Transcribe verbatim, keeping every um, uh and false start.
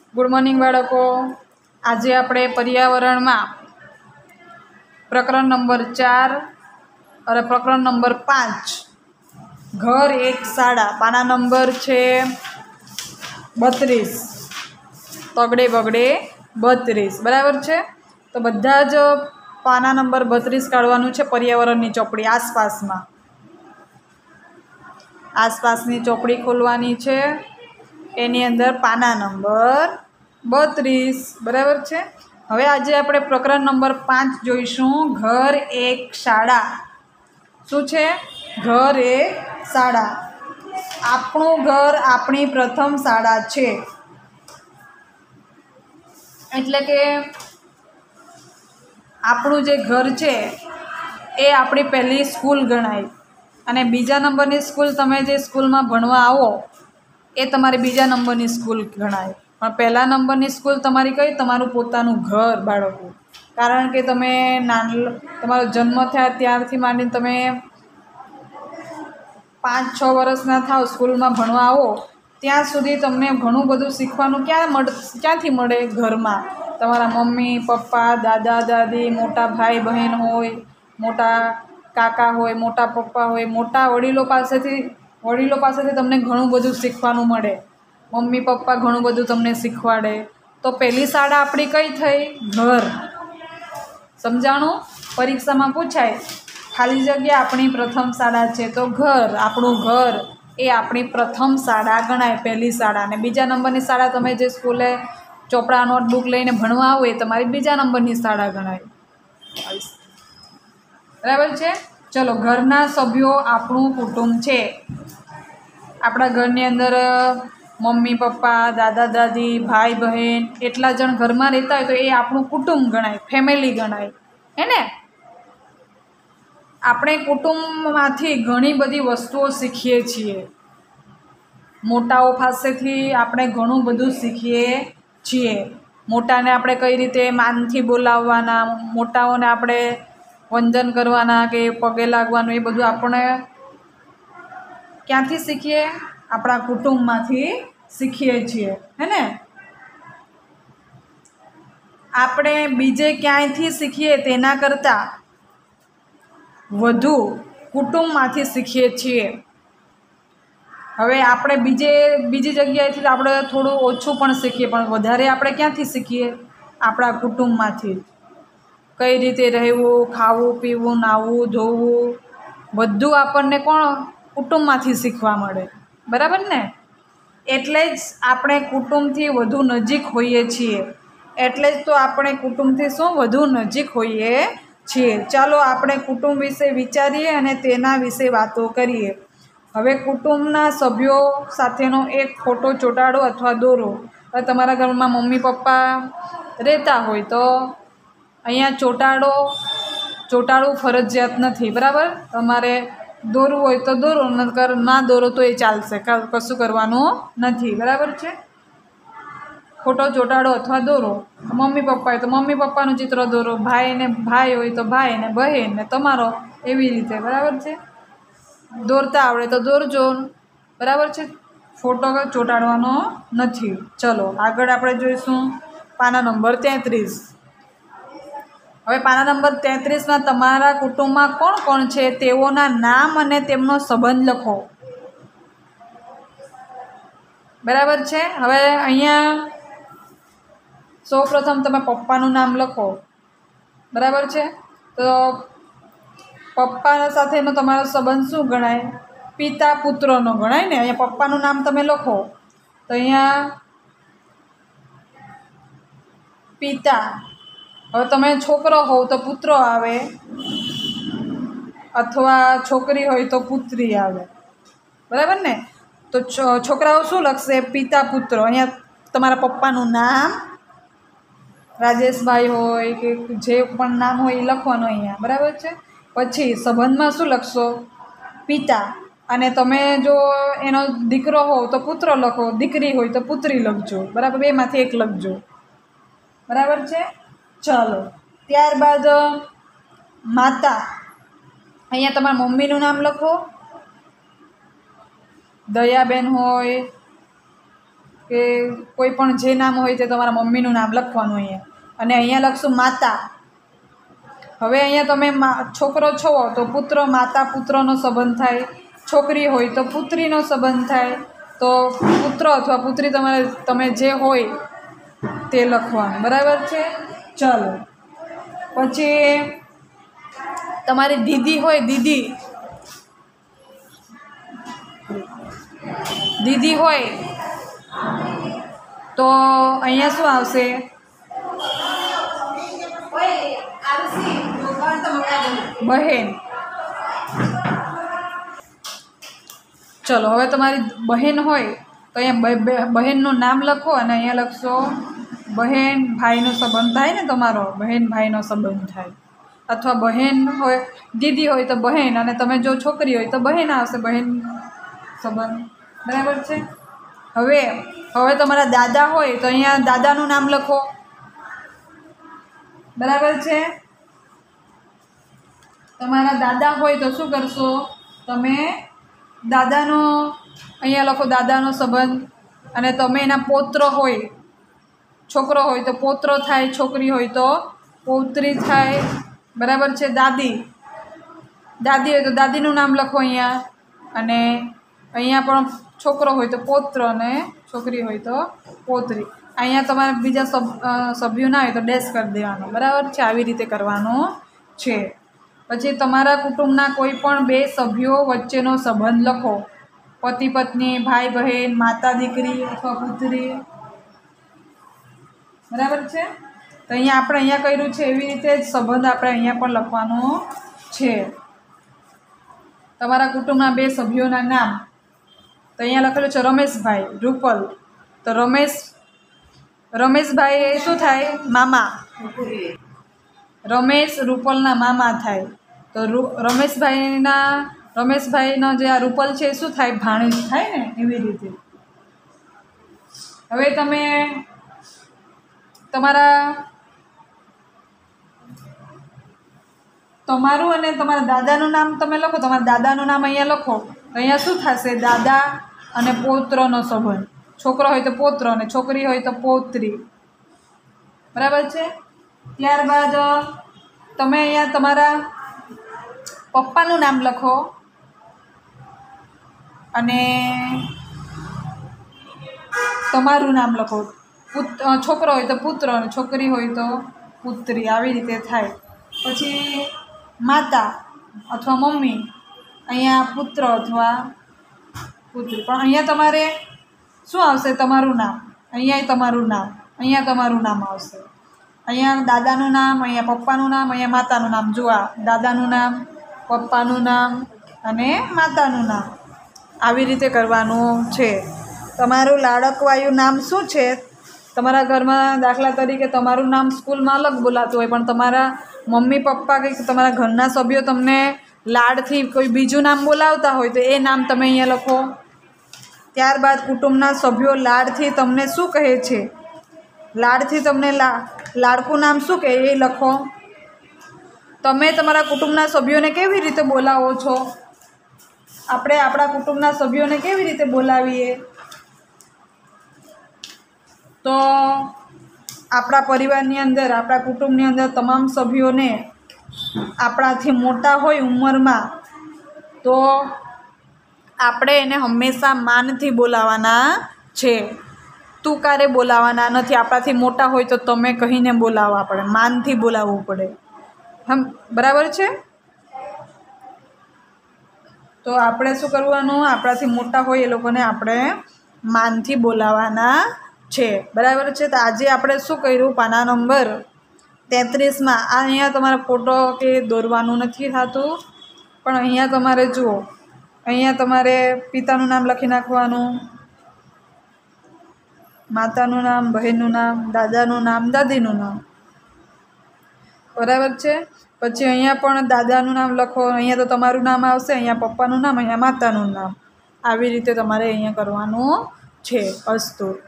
Good morning બાળકો। આજે આપણે પર્યાવરણમાં પ્રકરણ નંબર ચાર અને પ્રકરણ નંબર પાંચ ઘર એક શાળા પાના નંબર છે બત્રીસ તગડે બગડે બત્રીસ બરાબર છે। તો બધા જ પાના નંબર બત્રીસ કાઢવાનું છે પર્યાવરણની ચોપડી આસપાસમાં આસપાસની ચોપડી ખોલવાની છે એની અંદર પાના નંબર બત્રીસ બરાબર છે। હવે આજે આપણે પ્રકરણ નંબર પાંચ જોઈશું ઘર એક શાળા। શું છે? ઘર એક શાળા। આપણું ઘર આપણી પ્રથમ શાળા છે। એટલે કે આપણું જે ઘર છે એ આપણી પહેલી સ્કૂલ ગણાય અને બીજા નંબરની સ્કૂલ તમે જે સ્કૂલમાં ભણવા આવો એ તમારી બીજા નંબરની સ્કૂલ ગણાય, પણ પહેલા નંબરની સ્કૂલ તમારી કઈ? તમારું પોતાનું ઘર બાળકો। કારણ કે તમે નાન તમારો જન્મ થયા ત્યારથી માંડીને તમે પાંચ છ વર્ષના થાવ સ્કૂલમાં ભણવા આવો ત્યાં સુધી તમને ઘણું બધું શીખવાનું ક્યાં મળ ક્યાંથી મળે? ઘરમાં તમારા મમ્મી પપ્પા દાદા દાદી મોટા ભાઈ બહેન હોય, મોટા કાકા હોય, મોટા પપ્પા હોય, મોટા વડીલો પાસેથી વડીલો પાસેથી તમને ઘણું બધું શીખવાનું મળે। મમ્મી પપ્પા ઘણું બધું તમને શીખવાડે। તો પહેલી શાળા આપણી કઈ થઈ? ઘર। સમજાણું? પરીક્ષામાં પૂછાય ખાલી જગ્યા આપણી પ્રથમ શાળા છે તો ઘર, આપણું ઘર એ આપણી પ્રથમ શાળા ગણાય, પહેલી શાળા। અને બીજા નંબરની શાળા તમે જે સ્કૂલે ચોપડા નોટબુક લઈને ભણવા આવો એ તમારી બીજા નંબરની શાળા ગણાય, બરાબર છે। ચલો, ઘરના સભ્યો આપણું કુટુંબ છે। આપણા ઘરની અંદર મમ્મી પપ્પા દાદા દાદી ભાઈ બહેન એટલા જણ ઘરમાં રહેતા હોય તો એ આપણું કુટુંબ ગણાય, ફેમિલી ગણાય, હે ને? આપણે કુટુંબમાંથી ઘણી બધી વસ્તુઓ શીખીએ છીએ। મોટાઓ પાસેથી આપણે ઘણું બધું શીખીએ છીએ। મોટાને આપણે કઈ રીતે માનથી બોલાવવાના, મોટાઓને આપણે વંદન કરવાના કે પગે લાગવાનું એ બધું આપણે ક્યાંથી શીખીએ? આપણા કુટુંબમાંથી શીખીએ છીએ, હે ને? આપણે બીજે ક્યાંયથી શીખીએ તેના કરતાં વધુ કુટુંબમાંથી શીખીએ છીએ। હવે આપણે બીજે બીજી જગ્યાએથી આપણે થોડું ઓછું પણ શીખીએ પણ વધારે આપણે ક્યાંથી શીખીએ? આપણા કુટુંબમાંથી। કઈ રીતે રહેવું, ખાવું પીવું, નાહવું ધોવું બધું આપણને કોણ? કુટુંબમાંથી શીખવા મળે, બરાબર ને? એટલે જ આપણે કુટુંબથી વધુ નજીક હોઈએ છીએ। એટલે જ તો આપણે કુટુંબથી શું વધુ નજીક હોઈએ છીએ। ચાલો આપણે કુટુંબ વિશે વિચારીએ અને તેના વિશે વાતો કરીએ। હવે કુટુંબના સભ્યો સાથેનો એક ફોટો ચોંટાડો અથવા દોરો। હવે તમારા ઘરમાં મમ્મી પપ્પા રહેતા હોય તો અહીંયા ચોંટાડો ચોંટાડવું ફરજિયાત નથી, બરાબર? તમારે દોરવું હોય તો દોરો, નકર ના દોરો તો એ ચાલશે, કશું કરવાનું નથી, બરાબર છે? ફોટો ચોંટાડો અથવા દોરો। મમ્મી પપ્પા હોય તો મમ્મી પપ્પાનું ચિત્ર દોરો, ભાઈ ને ભાઈ હોય તો ભાઈ ને બહેન ને તમારો, એવી રીતે, બરાબર છે? દોરતા આવડે તો દોરજો, બરાબર છે? ફોટો ચોંટાડવાનો નથી। ચલો આગળ આપણે જોઈશું પાના નંબર તેત્રીસ। હવે પાના નંબર તેત્રીસમાં તમારા કુટુંબમાં કોણ કોણ છે તેઓના નામ અને તેમનો સંબંધ લખો, બરાબર છે? હવે અહીંયા સૌ પ્રથમ તમે પપ્પાનું નામ લખો, બરાબર છે? તો પપ્પા સાથેનો તમારો સંબંધ શું ગણાય? પિતા પુત્રનો ગણાય ને? અહીંયા પપ્પાનું નામ તમે લખો તો અહીંયા પિતા। હવે તમે છોકરો હોવ તો પુત્ર આવે અથવા છોકરી હોય તો પુત્રી આવે, બરાબર ને? તો છોકરાઓ શું લખશે? પિતા પુત્ર। અહીંયા તમારા પપ્પાનું નામ રાજેશભાઈ હોય કે જે પણ નામ હોય એ લખવાનું અહીંયા, બરાબર છે? પછી સંબંધમાં શું લખશો? પિતા। અને તમે જો એનો દીકરો હોવ તો પુત્ર લખો, દીકરી હોય તો પુત્રી લખજો, બરાબર? બેમાંથી એક લખજો, બરાબર છે? ચાલો ત્યારબાદ માતા। અહીંયા તમારા મમ્મીનું નામ લખો, દયાબેન હોય કે કોઈ પણ જે નામ હોય તે તમારા મમ્મીનું નામ લખવાનું અહીંયા. અને અહીંયા લખશું માતા. હવે અહીંયા તમે છોકરો છો તો પુત્ર માતા પુત્રનો સંબંધ થાય, છોકરી હોય તો પુત્રીનો સંબંધ થાય. તો પુત્ર અથવા પુત્રી તમારે તમે જે હોય તે લખવાનું. બરાબર છે? ચલો પછી તમારી દીદી હોય, દીદી દીદી હોય તો અહીંયા શું આવશે? બહેન. ચલો હવે તમારી બહેન હોય તો અહીંયા બહેનનું નામ લખો અને અહીંયા લખશો બહેન ભાઈનો સંબંધ થાય ને, તમારો બહેન ભાઈનો સંબંધ થાય. અથવા બહેન હોય દીદી હોય તો બહેન, અને તમે જો છોકરી હોય તો બહેન આવશે, બહેન સંબંધ. બરાબર છે? હવે હવે તમારા દાદા હોય તો અહીંયા દાદાનું નામ લખો. બરાબર છે? તમારા દાદા હોય તો શું કરશો તમે? દાદાનો અહીંયા લખો, દાદાનો સંબંધ. અને તમે એના પૌત્ર હોય, છોકરો હોય તો પૌત્ર થાય, છોકરી હોય તો પૌત્રી થાય. બરાબર છે? દાદી દાદી હોય તો દાદીનું નામ લખો અહીંયા. અને અહીંયા પણ છોકરો હોય તો પૌત્ર અને છોકરી હોય તો પૌત્રી. અહીંયા તમારે બીજા સબ સભ્યો ના હોય તો ડેશ કરી દેવાનો. બરાબર છે? આવી રીતે કરવાનું છે. પછી તમારા કુટુંબના કોઈ પણ બે સભ્યો વચ્ચેનો સંબંધ લખો. પતિ પત્ની, ભાઈ બહેન, માતા દીકરી અથવા પુત્રી. બરાબર છે? તો અહીંયા આપણે અહીંયા કર્યું છે એવી રીતે જ સંબંધ આપણે અહીંયા પણ લખવાનો છે. તમારા કુટુંબના બે સભ્યોના નામ તો અહીંયા લખેલું છે રમેશભાઈ, રૂપલ. તો રમેશ રમેશભાઈ એ શું થાય? મામા. રમેશ રૂપલના મામા થાય. તો રમેશભાઈના રમેશભાઈનો જે આ રૂપલ છે એ શું થાય? ભાણેજ થાય ને, એવી રીતે. હવે તમે તમારા તમારું અને તમારા દાદાનું નામ તમે લખો. તમારા દાદાનું નામ અહીંયા લખો તો અહીંયા શું થશે? દાદા અને પૌત્રનો સંબંધ. છોકરો હોય તો પૌત્ર અને છોકરી હોય તો પૌત્રી. બરાબર છે? ત્યારબાદ તમે અહીંયા તમારા પપ્પાનું નામ લખો અને તમારું નામ લખો. પુત્ર છોકરો હોય તો પુત્ર અને છોકરી હોય તો પુત્રી. આવી રીતે થાય. પછી માતા અથવા મમ્મી, અહીંયા પુત્ર અથવા પુત્રી. પણ અહીંયા તમારે શું આવશે? તમારું નામ. અહીંયા તમારું નામ, અહીંયા તમારું નામ આવશે. અહીંયા દાદાનું નામ, અહીંયા પપ્પાનું નામ, અહીંયા માતાનું નામ. જુઓ, દાદાનું નામ, પપ્પાનું નામ અને માતાનું નામ. આવી રીતે કરવાનું છે. તમારું લાડકવાયું નામ શું છે? તમારા ઘરમાં દાખલા તરીકે તમારું નામ સ્કૂલમાં અલગ બોલાતું હોય, પણ તમારા મમ્મી પપ્પા કંઈક તમારા ઘરના સભ્યો તમને લાડથી કોઈ બીજું નામ બોલાવતા હોય તો એ નામ તમે અહીંયા લખો. ત્યારબાદ કુટુંબના સભ્યો લાડથી તમને શું કહે છે? લાડથી તમને લા લાડકું નામ શું કહે એ લખો. તમે તમારા કુટુંબના સભ્યોને કેવી રીતે બોલાવો છો? આપણે આપણા કુટુંબના સભ્યોને કેવી રીતે બોલાવીએ? તો આપણા પરિવારની અંદર, આપણા કુટુંબની અંદર તમામ સભ્યોને આપણાથી મોટા હોય ઉંમરમાં તો આપણે એને હંમેશા માનથી બોલાવવાના છે. તુકારે બોલાવવાના નથી. આપણાથી મોટા હોય તો તમે કહીને બોલાવવા પડે, માનથી બોલાવવું પડે. હમ બરાબર છે? તો આપણે શું કરવાનું? આપણાથી મોટા હોય એ લોકોને આપણે માનથી બોલાવવાના છે. બરાબર છે? તો આજે આપણે શું કર્યું? પાના નંબર તેત્રીસમાં આ અહીંયા તમારે ફોટો કે દોરવાનું નથી થતું, પણ અહીંયા તમારે જુઓ, અહીંયા તમારે પિતાનું નામ લખી નાખવાનું, માતાનું નામ, બહેનનું નામ, દાદાનું નામ, દાદીનું નામ. બરાબર છે? પછી અહીંયા પણ દાદાનું નામ લખો. અહીંયા તો તમારું નામ આવશે, અહીંયા પપ્પાનું નામ, અહીંયા માતાનું નામ. આવી રીતે તમારે અહીંયા કરવાનું છે. અસ્તુ.